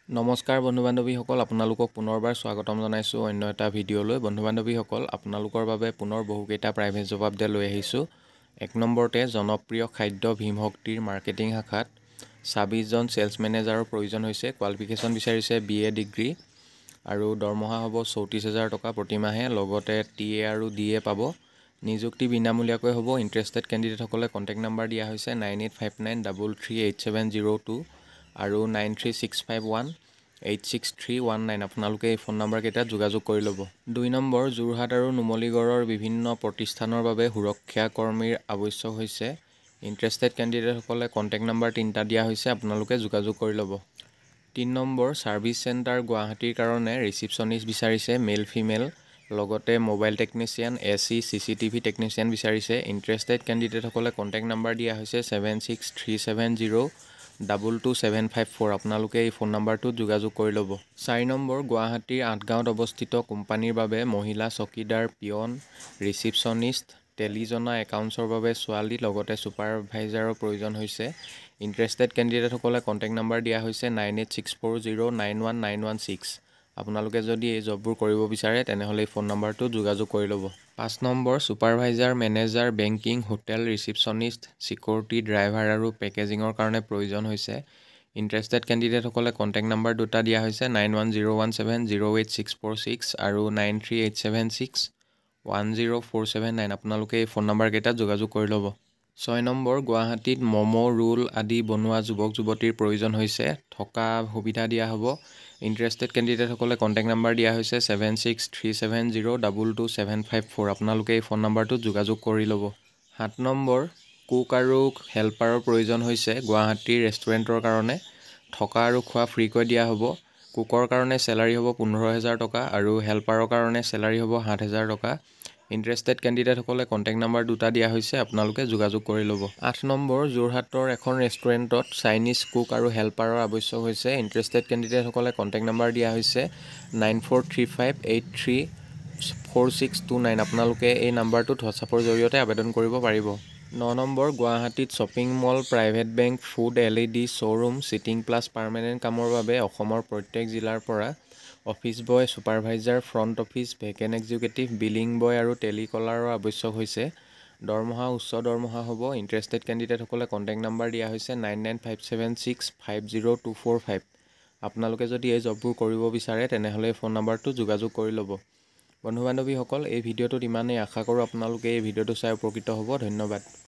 নমস্কাৰ বন্ধু বান্ধৱীসকল, আপোনালোকক পুনৰবাৰ স্বাগতম জনাইছোঁ অন্য এটা ভিডিঅ'লৈ। বন্ধু বান্ধৱীসকল, আপোনালোকৰ বাবে পুনৰ বহুকেইটা প্ৰাইভেট জব আপডেট লৈ আহিছোঁ। 1 নম্বৰতে জনপ্ৰিয় খাদ্য ভীমশক্তিৰ মাৰ্কেটিং শাখাত 26 জন ছেলছ মেনেজাৰৰ প্ৰয়োজন হৈছে। কোৱালিফিকেশ্যন বিচাৰিছে BA ডিগ্ৰী আৰু দৰমহা হ'ব 34,000 টকা প্ৰতিমাহে। লগতে TA আৰু DA পাব। নিযুক্তি বিনামূলীয়াকৈ হ'ব। ইণ্টাৰেষ্টেড কেণ্ডিডেটসকলে কণ্টেক্ট নম্বৰ দিয়া হৈছে 9859338702 আৰু 9365186319। আপোনালোকে এই ফোন নম্বৰকেইটাত যোগাযোগ কৰি ল'ব। 2 নম্বৰ, যোৰহাট আৰু নুমলীগড়ৰ বিভিন্ন প্ৰতিষ্ঠানৰ বাবে সুৰক্ষা কৰ্মীৰ আৱশ্যক হৈছে। ইণ্টাৰেষ্টেড কেণ্ডিডেটসকলে কণ্টেক্ট নম্বৰ 3টা দিয়া হৈছে, আপোনালোকে যোগাযোগ কৰি ল'ব। 3 নম্বৰ, ছাৰ্ভিচ চেণ্টাৰ গুৱাহাটীৰ কাৰণে ৰিচিপশ্যনিষ্ট বিচাৰিছে, মেল ফিমেল। লগতে mobile technician, AC, CCTV technician বিচাৰিছে। ইণ্টাৰেষ্টেড কেণ্ডিডেটসকলে কণ্টেক্ট নম্বৰ দিয়া হৈছে 7637022754। আপোনালোকে এই ফোন নম্বৰটোত যোগাযোগ কৰি ল'ব। 4 নম্বৰ, গুৱাহাটীৰ 8 গাঁৱত অৱস্থিত কোম্পানীৰ বাবে মহিলা চকীদাৰ, পিয়ন, ৰিচিপশ্যনিষ্ট, টেলিজনা, একাউণ্টছৰ বাবে ছোৱালী, লগতে ছুপাৰভাইজাৰৰ প্ৰয়োজন হৈছে। ইণ্টাৰেষ্টেড কেণ্ডিডেটসকলে কণ্টেক্ট নম্বৰ দিয়া হৈছে 9864091916। আপোনালোকে যদি এই জববোৰ কৰিব বিচাৰে তেনেহ'লে এই ফোন নম্বৰটোত যোগাযোগ কৰি ল'ব। 5 number, supervisor, manager, banking, hotel receptionist, security, driver আৰু পেকেজিঙৰ কাৰণে প্ৰয়োজন হৈছে। ইণ্টাৰেষ্টেড কেণ্ডিডেটসকলে কণ্টেক্ট নম্বৰ 2টা দিয়া হৈছে 9101708646 আৰু 9387610479। আপোনালোকে এই ফোন নম্বৰকেইটাত যোগাযোগ কৰি ল'ব। 6 নম্বৰ, গুৱাহাটীত ম'ম', ৰোল আদি বনোৱা যুৱক যুৱতীৰ প্ৰয়োজন হৈছে। থকা সুবিধা দিয়া হ'ব। ইণ্টাৰেষ্টেড কেণ্ডিডেটসকলে কণ্টেক্ট নম্বৰ দিয়া হৈছে 7637022754। আপোনালোকে এই ফোন নম্বৰটোত যোগাযোগ কৰি ল'ব। 7 নম্বৰ, কুক আৰু হেল্পাৰৰ প্ৰয়োজন হৈছে গুৱাহাটীৰ ৰেষ্টুৰেণ্টৰ কাৰণে। থকা আৰু খোৱা ফ্ৰীকৈ দিয়া হ'ব। কুকৰ কাৰণে চেলাৰী হ'ব 15,000 টকা আৰু হেল্পাৰৰ কাৰণে চেলাৰী হ'ব 7,000 টকা। ইণ্টাৰেষ্টেড কেণ্ডিডেটসকলে কণ্টেক্ট নম্বৰ 2টা দিয়া হৈছে, আপোনালোকে যোগাযোগ কৰি ল'ব। 8 নম্বৰ, যোৰহাটৰ এখন ৰেষ্টুৰেণ্টত চাইনিজ কুক আৰু হেল্পাৰৰ আৱশ্যক হৈছে। ইণ্টাৰেষ্টেড কেণ্ডিডেটসকলে কণ্টেক্ট নম্বৰ দিয়া হৈছে 9435834629। আপোনালোকে এই নম্বৰটোত হোৱাটছআপৰ জৰিয়তে আবেদন কৰিব পাৰিব। 9 নম্বৰ, গুৱাহাটীত shopping mall, private bank, food, LED showroom, চিটিং প্লাছ পাৰ্মানেণ্ট কামৰ বাবে অসমৰ প্ৰত্যেক জিলাৰ পৰা office boy, supervisor, front office, vacant executive, billing boy আৰু টেলিকলাৰৰ আৱশ্যক হৈছে। দৰমহা উচ্চ দৰমহা হ'ব। ইণ্টাৰেষ্টেড কেণ্ডিডেটসকলে কণ্টেক্ট নম্বৰ দিয়া হৈছে 9957650245। আপোনালোকে যদি এই জববোৰ কৰিব বিচাৰে তেনেহ'লে এই ফোন নম্বৰটোত যোগাযোগ কৰি ল'ব। বন্ধু বান্ধৱীসকল, এই ভিডিঅ'টোত ইমানেই। আশা কৰোঁ আপোনালোকে এই ভিডিঅ'টো চাই উপকৃত হ'ব। ধন্যবাদ।